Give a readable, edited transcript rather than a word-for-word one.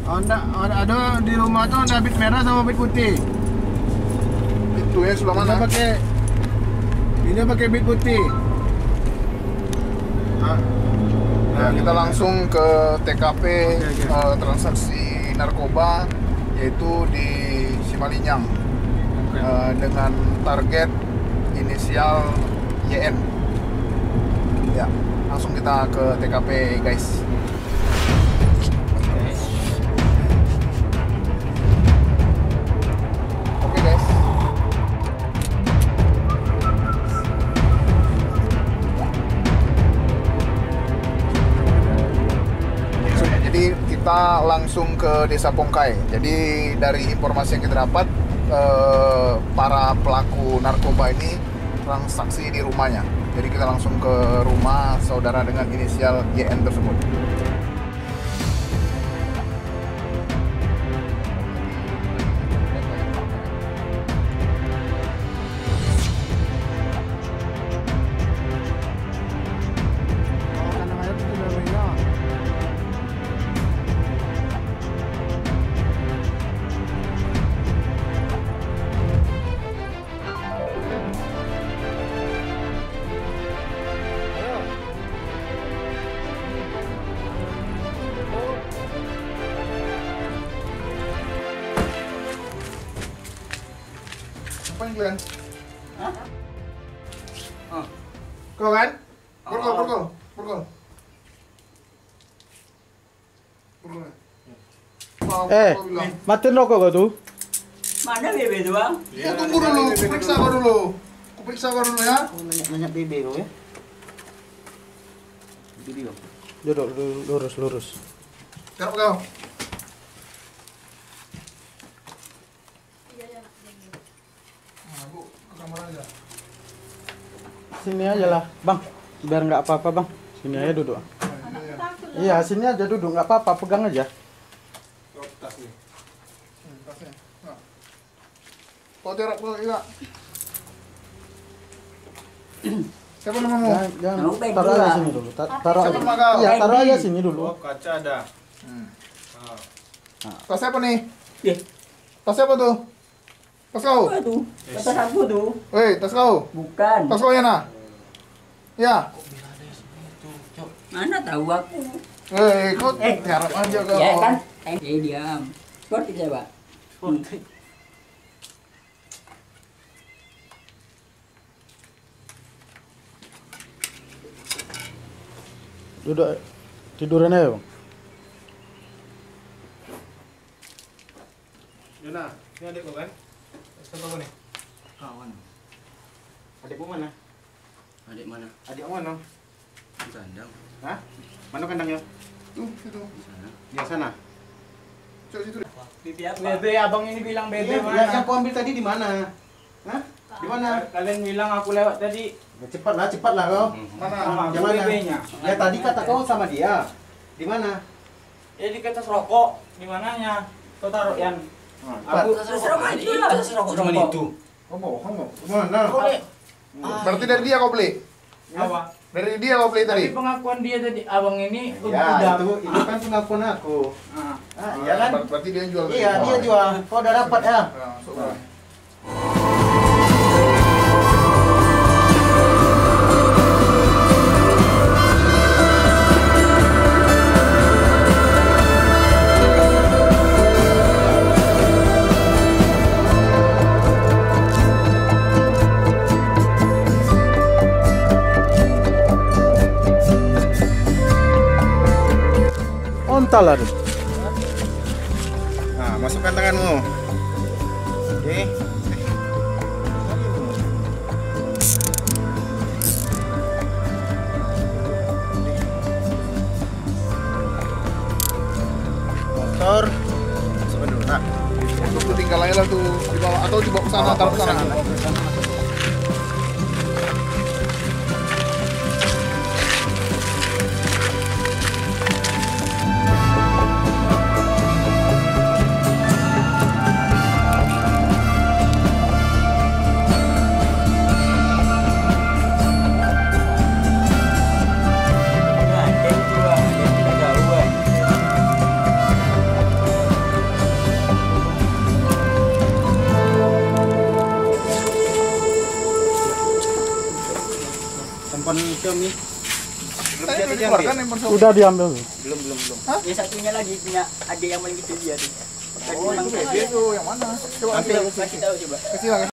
Ada di rumah tuh ada bit merah sama bit putih. Itu yang sebelah mana? Ini pakai bit putih. Nah, kita langsung ke TKP Oke. transaksi narkoba yaitu di Simalinyang dengan target inisial YN. Ya, langsung kita ke TKP guys. Oke guys. Jadi kita langsung ke Desa Pongkai. Jadi dari informasi yang kita dapat, para pelaku narkoba ini transaksi di rumahnya. Jadi kita langsung ke rumah saudara dengan inisial YN tersebut. Apa yang kalian? Hah? Kau kan? Purkol. Matiin rokok kau tuh. Mana bebe itu bang? Ya tunggu dulu, periksa kau dulu ya. Banyak bebe kau ya? Video. Duduk lurus. Cakap kau. Nah, Bu, ke kamar aja. Sini aja lah, bang. Biar nggak apa-apa bang. Sini aja duduk. Iya, sini aja duduk, nggak apa-apa. Pegang aja. Tas nih. Tasnya. Nah. Kau terap kau juga. Siapa namamu? Jangan Namaku Bang taruh aja Dula. sini dulu. Taruh Siapa aja. nama kau? Iya, taruh aja Bang. sini dulu. Kaca ada. Tas siapa nih? Eh, Tas siapa tuh? Tas kau? apa tuh? Kata aku tuh. Woi, tas kau? Bukan. Tas kau ya nah? Ya. Mana tahu aku? Kau terap aja kau. Ya kan? Diam. Sportif saya pak. Duduk. Tiduran aja bang. Yuna, ini adikku kan? Siapa kau nih? Kawan. Adikku mana? Adik mana? Adik mana? Di kandang. Hah? Mana kandangnya? Tuh, situ. Di sana. Di sana. Coba situ. Bibi apa? Bebe, abang ini bilang bebe Iya, mana? yang kau ambil tadi di mana? Hah? Di mana? Kalian bilang aku lewat tadi. Cepat lah kau. Mana? Sama Yang mana? bebenya. Ya tadi kata kau sama dia. Di mana? Ya di kertas rokok. Di mananya? Kau taruh Yan. Aku Serokok itu lah. Cuma itu. Kau bohong kau. Mana? Boleh. Berarti dari dia kau beli? Apa? Dari dia kau beli tadi? Tapi pengakuan dia tadi, abang ini ya, itu kan pengakuan aku. Ah. Ah, iya kan? Berarti dia yang jual. Iya, dia jual. Kau udah dapat ya? Ya, coba. Ontal lah. Nah, masukkan tanganmu. Oke. Motor. Masukkan dulu. Nah, Untuk tinggal aja lah tuh di bawah atau dibawa ke sana, taruh ke sana. Xiaomi. Tadi udah dikeluarkan handphone Xiaomi. Udah diambil. Belum. Hah? Yang satunya lagi punya adik yang paling kecil dia tuh. Oh, itu beda tuh. Yang mana? Coba Nanti kasih aku kasih tahu coba. kasih lagi.